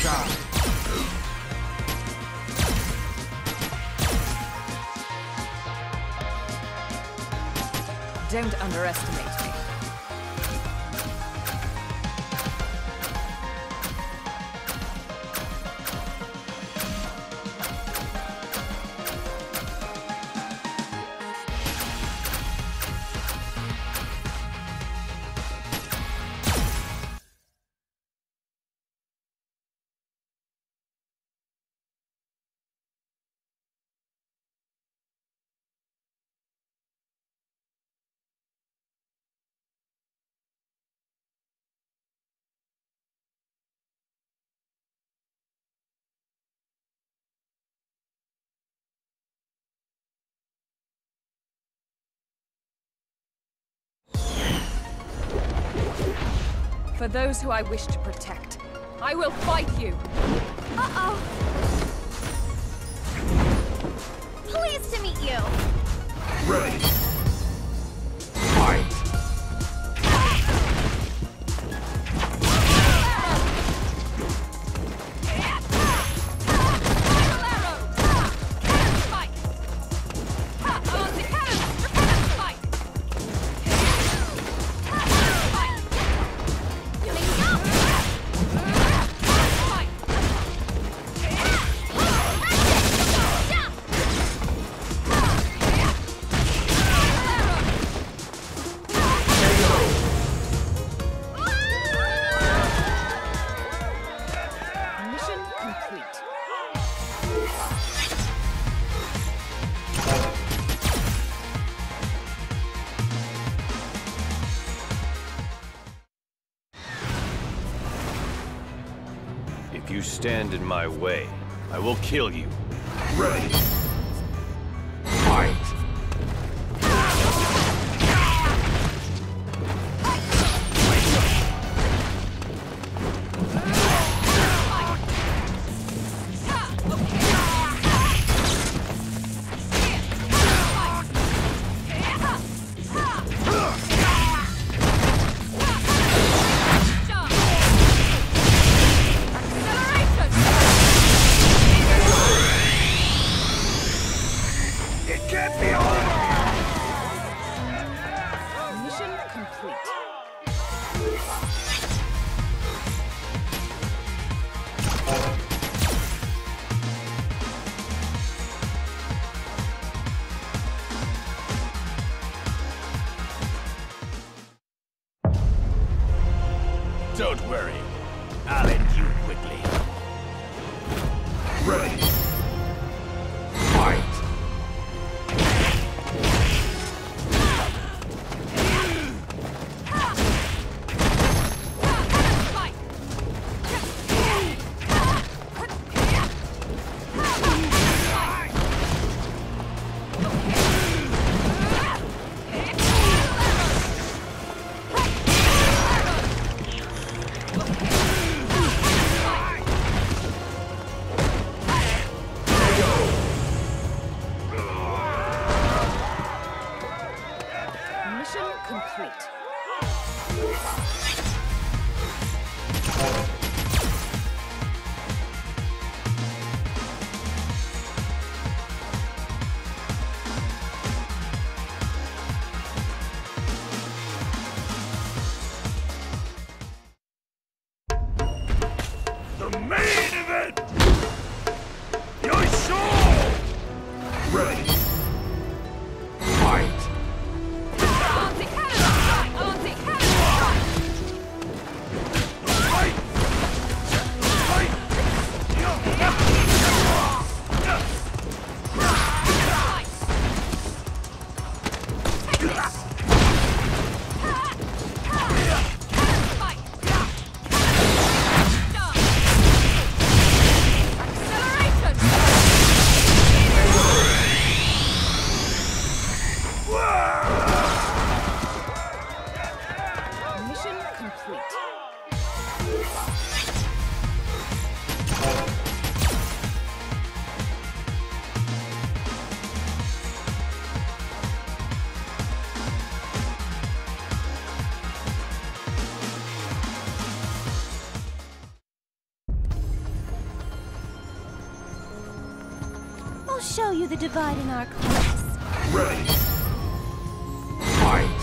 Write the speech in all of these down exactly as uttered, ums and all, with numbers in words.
die. Don't underestimate me. For those who I wish to protect, I will fight you! Uh-oh! Pleased to meet you! Ready! Fight! If you stand in my way, I will kill you. Ready! Fight! Don't worry. I'll end you quickly. Ready! Fight! Mission complete. The main event! Your soul! Ready! Fight! I'll show you the divide in our class. Ready. Fight.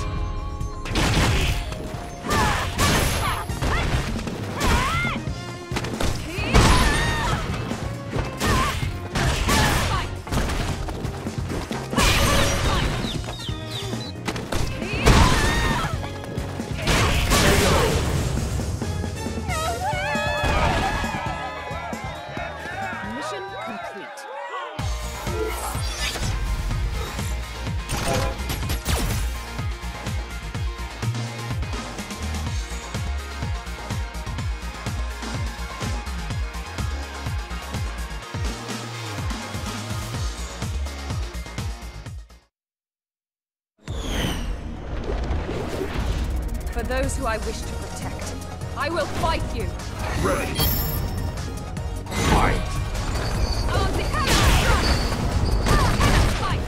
Mission complete. For those who I wish to protect, I will fight you. Ready. Fight. On the fight.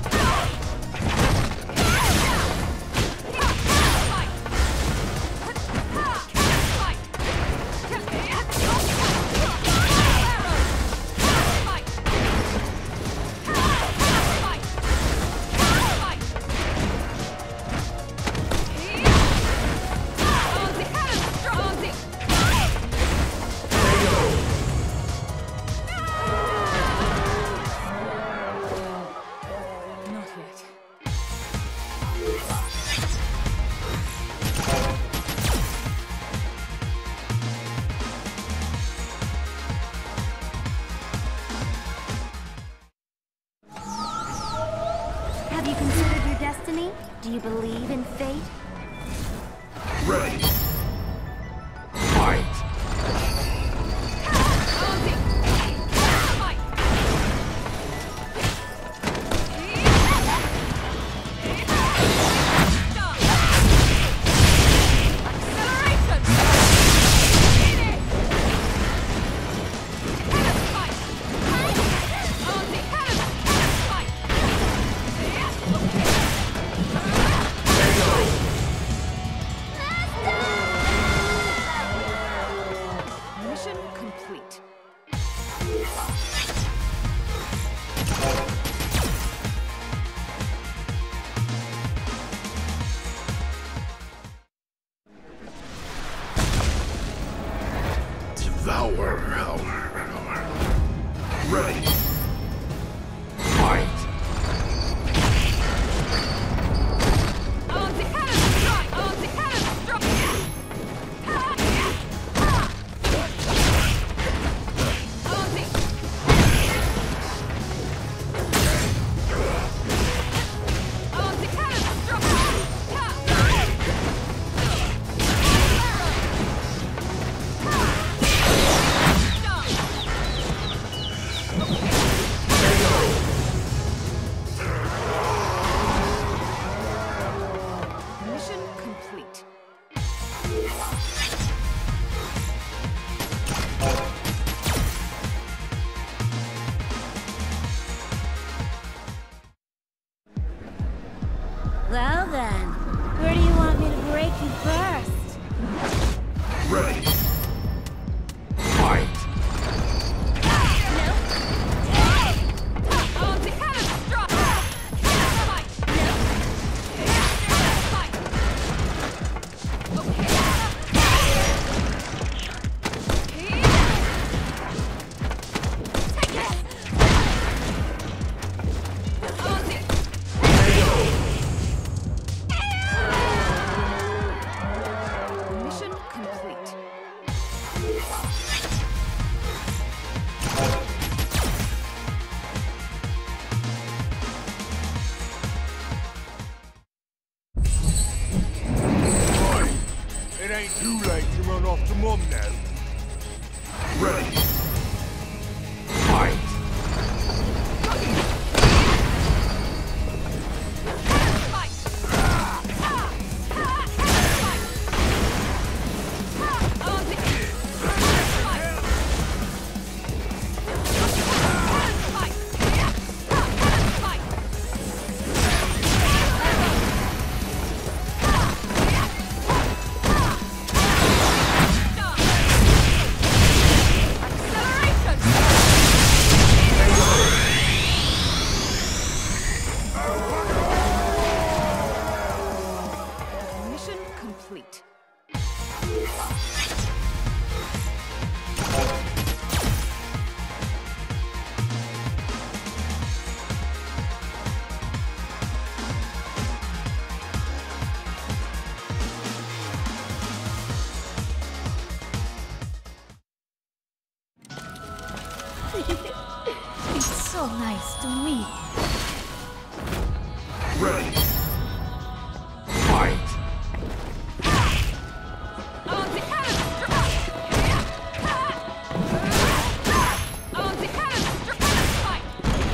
Not yet. Have you considered your destiny? Do you believe in fate? Ready. Fight. Mission complete. Devour. Ready. Fight. On the cannon strike! On the cannon strike! On the... On the cannon Mission complete. Well then, where do you want me to break you first? Ready. Fight. On the cannon strike! Mission complete. It ain't too late to run off to Mum now. Ready. Fight. Accelerate! It's so nice to meet. Ready. Fight. On the hammer On the hammer Fight.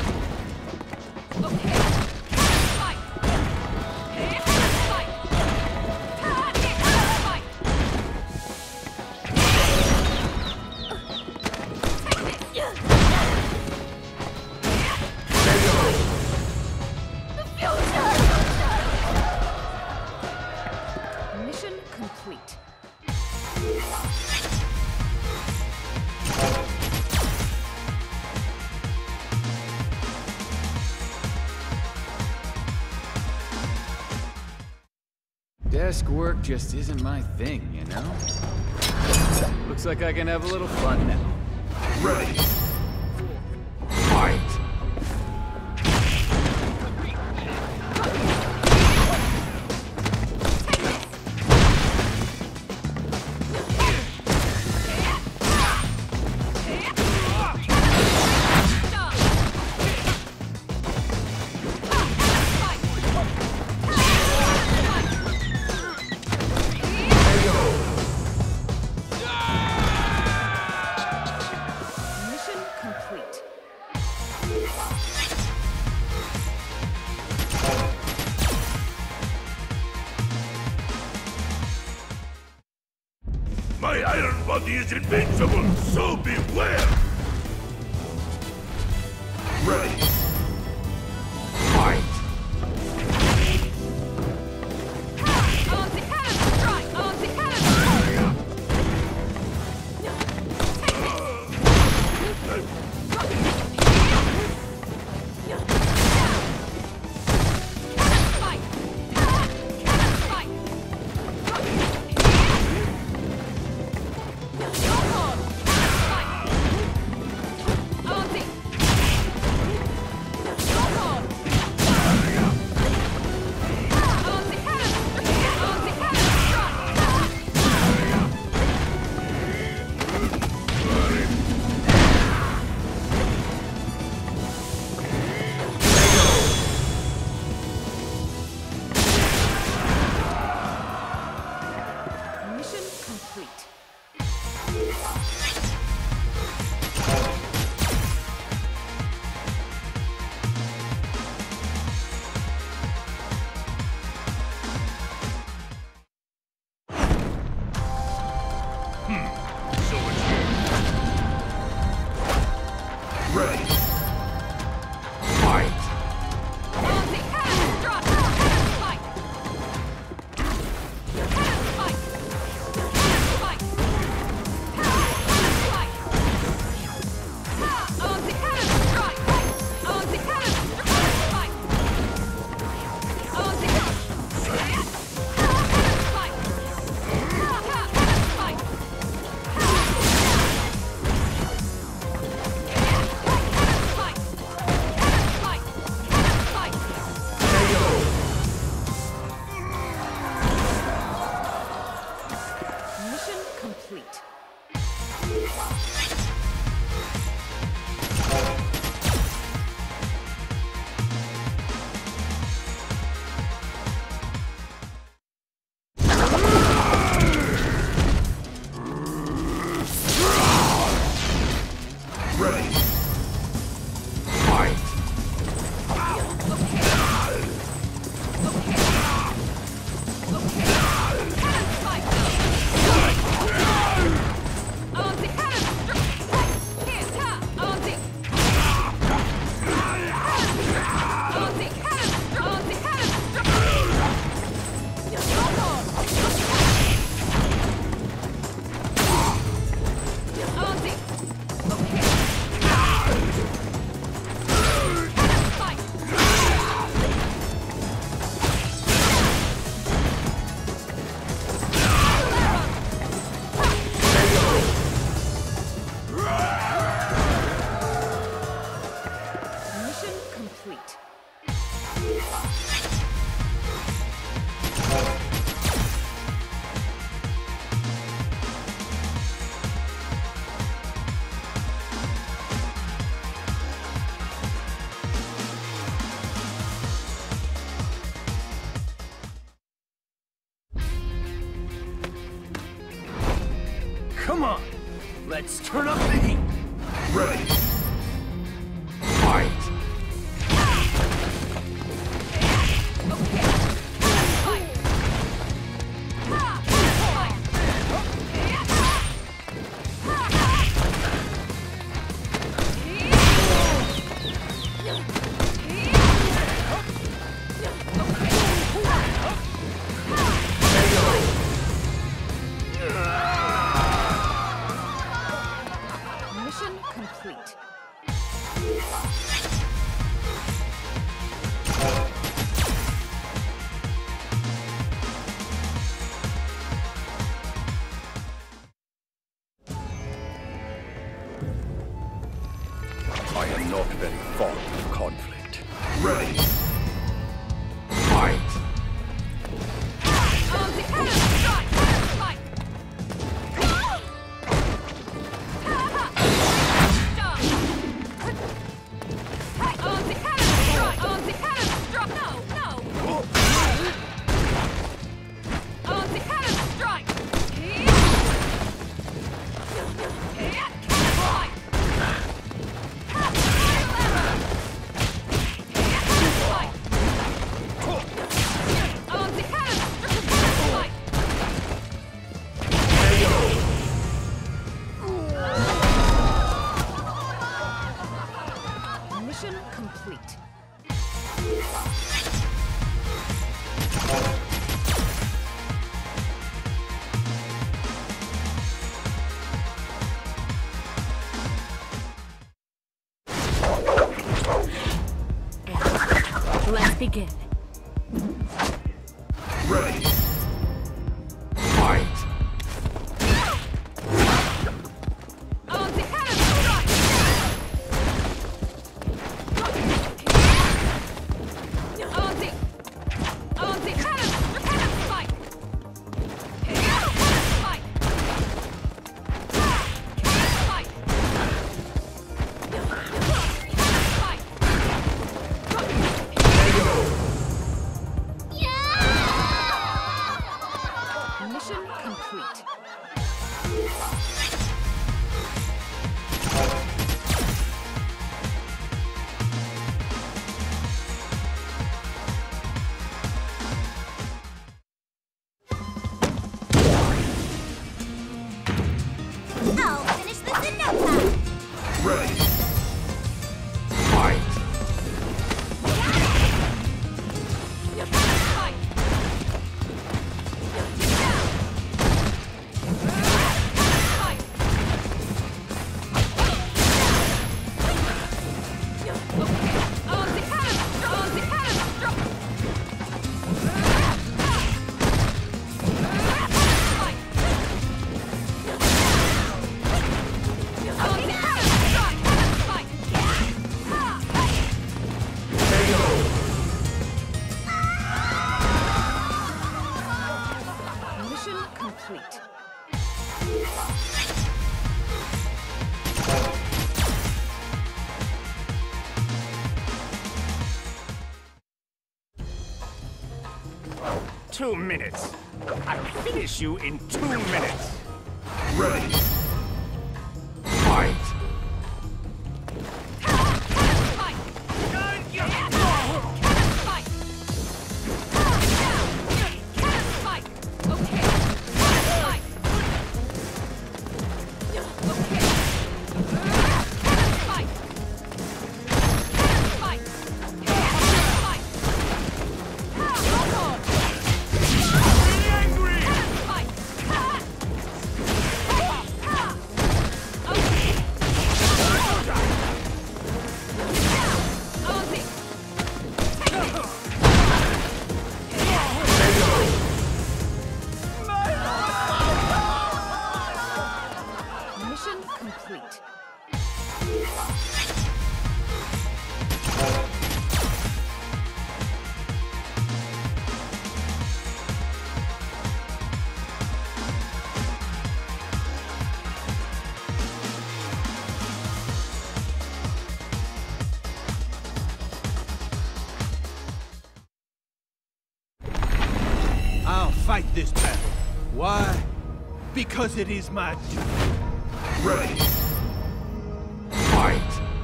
Okay. Fight. Fight. Fight. Mission complete. Desk work just isn't my thing, you know? Looks like I can have a little fun now. Ready. Fight. Mission complete. My iron body is invincible, so beware! Ready. Fight. On the hammer strike. On the hammer. Fight. Fight. Mission complete. So it's ready. Fight. On the hammer strike. Hammer fight. Hammer fight. Hammer fight. Hammer fight. On the hammer strike. On the hammer fight. On the hammer fight. Mission complete. Ready. Fight. On the hammer Come on! Let's turn up the heat! Ready! Fight! Mission complete. I am not very fond of conflict. Ready! Fight! On the cannon! Strike! Fight! On the cannon! Strike! On the cannon! Strike! No! No! On the cannon! Strike! Fight! On the cannon! Fight! Mission complete. Let's begin. Ready! Fight! On the cannon! Strike! On the... On the cannon! Cannon! Fight! Cannon! Fight! Fight! Fight! Mission complete. I'll finish this in no time. Ready! Fight! Fight! Fight! On the cannon! On the cannon! Drop! Fight! On the cannon! Strike! Fight! Mission complete. Two minutes. I'll finish you in two minutes. Ready. Fight. Fight! Fight! Fight! Okay. Fight! Okay. Fight! Fight! Fight! Angry! Fight! Mission complete. I'll fight this battle. Why? because it is my duty. Ready. Fight!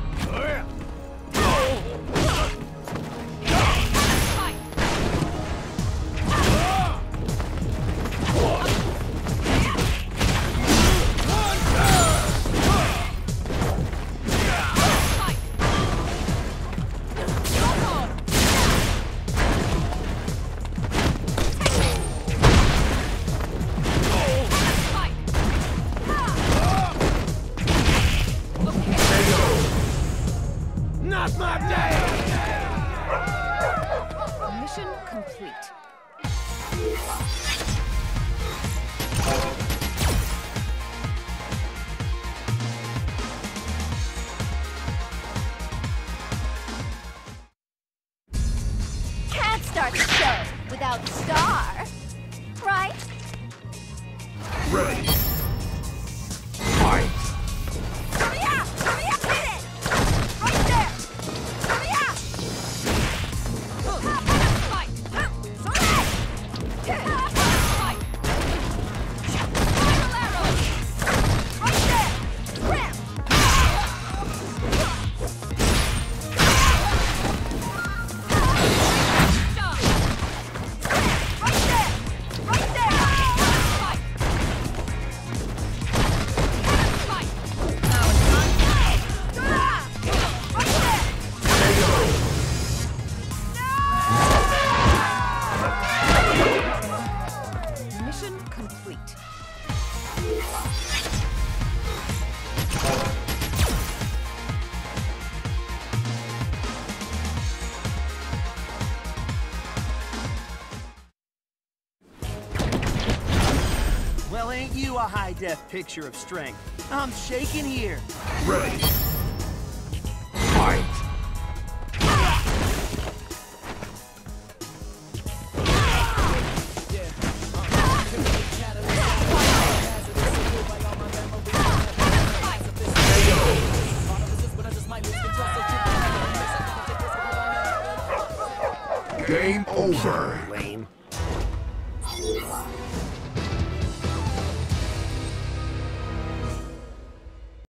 Not my day! Mission complete. Can't start the show without Star, right? Ready. Fight! Hurry up! Hurry up! Hit it! Right there! Hurry up! Fight! Sorry! Fight! Final arrow! Right there! Ram! Jump! Right there! Right there! Fight! Fight! Now it's on. Right there! Mission complete. Well, ain't you a high-def picture of strength? I'm shaking here. Ready. Fight! Game over. Lame.